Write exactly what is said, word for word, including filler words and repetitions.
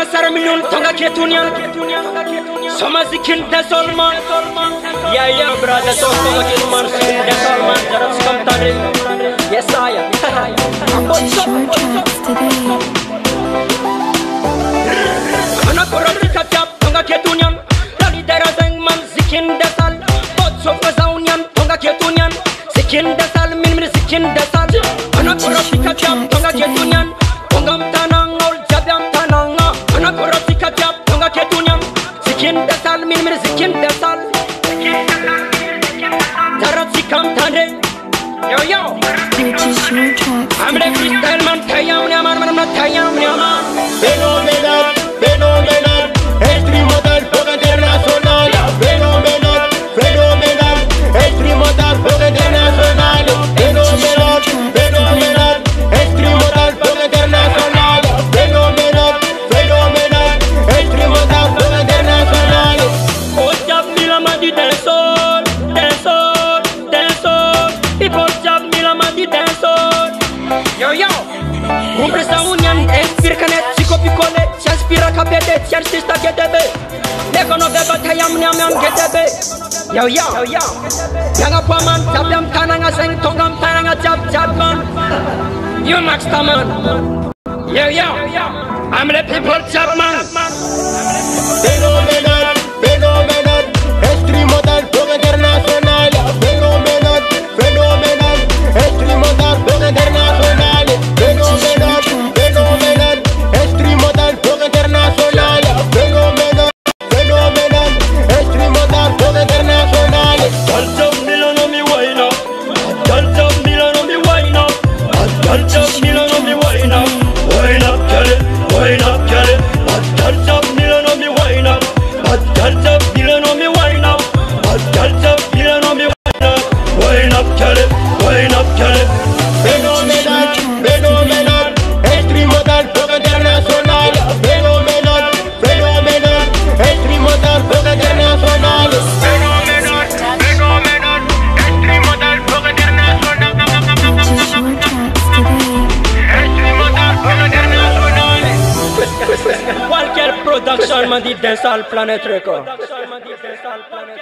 Sarasara million tonga ketunian. Sama zikin desolman. Yeah, yeah, brother, so tonga ketuman zikin desolman. Jarat skam tare. Yes, I am. Purchase your tracks today. Anak orang dikacap tonga ketunian. Lali darah zengman zikin desal. Bot sof kazaunian tonga ketunian. Zikin desal min min zikin desal. Anak orang dikacap tonga ketunian. Tongam tanang ol jabam tanang. Anak orang dikacap tonga ketunian. Zikin desal min min zikin desal. Jarat sikam tane. Yo yo. Purchase your tracks I'm the freestyle man, Tayam Yaman, man, I'm not Tayam Yaman. Fenomenal, fenomenal, extremo del fuego internacional. Fenomenal, fenomenal, extremo del fuego internacional. Fenomenal, fenomenal, extremo del fuego internacional. Fenomenal, fenomenal, extremo del fuego internacional. Oh, jab mila madi dancehall, dancehall, dancehall. People jab mila madi dancehall. Yo yo. Compresa unian, inspire canet, chico picole, s'inspira capete, tiens sista getebe. Lego no beba tayam nyam nyam getebe. Yo yo, yo yo. Yanga paman, tabiam tananga seng tongam tananga jab jab man. You max taman. Yo yo, I'm the people jab man. Fenomenal, fenomenal, extremo del fuego internacional. Fenomenal, fenomenal, extremo del fuego internacional. Fenomenal, fenomenal, extremo del fuego internacional. Fenomenal, fenomenal, extremo del fuego internacional. Dalta Milan on me wine up. Dalta Milan on me wine up. Dalta Milan on me wine up. Wine up, get it. Wine up, get it. Dalta Milan on me wine up. Dalta Milan on me wine up. Dalta Milan on me wine up. Wine up, get it. Wine up, get it. Fenomenal, fenomenal, extremo del fuego internacional. Fenomenal, fenomenal, extremo del fuego internacional. Fenomenal, fenomenal, extremo del fuego internacional. Purchase your tracks today. Extremo del fuego internacional. Cualquier production man di Dancehall Planet Record.